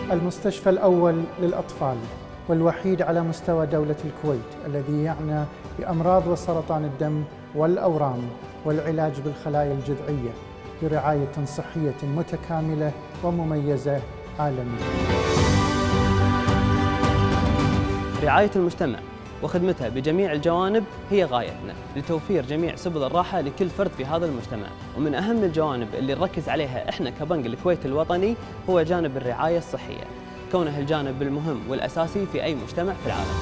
المستشفى الأول للأطفال والوحيد على مستوى دولة الكويت الذي يعنى بأمراض وسرطان الدم والأورام والعلاج بالخلايا الجذعية برعاية صحية متكاملة ومميزة عالميا. رعاية المجتمع وخدمتها بجميع الجوانب هي غايتنا لتوفير جميع سبل الراحة لكل فرد في هذا المجتمع، ومن أهم الجوانب اللي نركز عليها إحنا كبنك الكويت الوطني هو جانب الرعاية الصحية، كونه الجانب المهم والأساسي في أي مجتمع في العالم.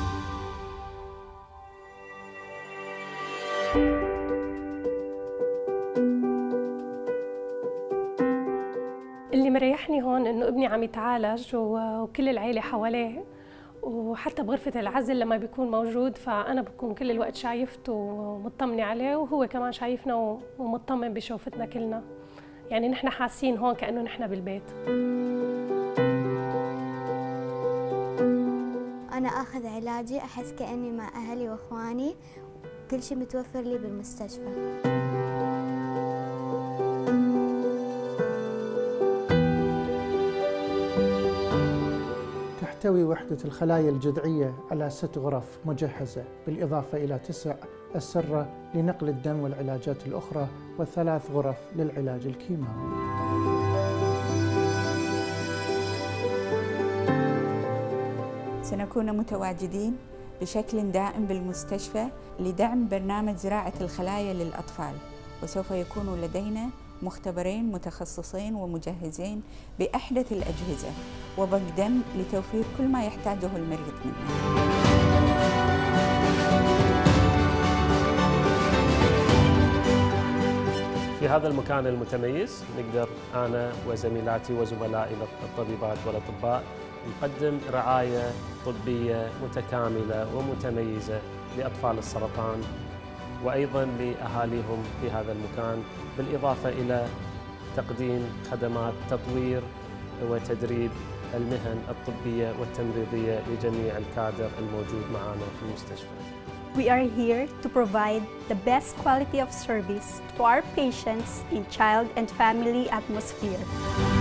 اللي مريحني هون إنه ابني عم يتعالج وكل العيلة حواليه، وحتى بغرفة العزل لما بيكون موجود فأنا بكون كل الوقت شايفته ومطمنة عليه، وهو كمان شايفنا ومطمن بشوفتنا كلنا. يعني نحن حاسين هون كأنه نحن بالبيت. أنا أخذ علاجي أحس كأني مع أهلي وأخواني، كل شيء متوفر لي بالمستشفى. تحتوي وحدة الخلايا الجذعية على 6 غرف مجهزة بالإضافة إلى 9 أسرة لنقل الدم والعلاجات الأخرى و3 غرف للعلاج الكيماوي. سنكون متواجدين بشكل دائم بالمستشفى لدعم برنامج زراعة الخلايا للأطفال، وسوف يكون لدينا مختبرين متخصصين ومجهزين بأحدث الأجهزة وبنك دم لتوفير كل ما يحتاجه المريض منا. في هذا المكان المتميز نقدر أنا وزميلاتي وزملائي الطبيبات والأطباء نقدم رعاية طبية متكاملة ومتميزة لأطفال السرطان وأيضاً لأهاليهم في هذا المكان، بالإضافة إلى تقديم خدمات تطوير وتدريب المهن الطبية والتمريضية لجميع الكادر الموجود معنا في المستشفى. We are here to provide the best quality of service to our patients in child and family atmosphere.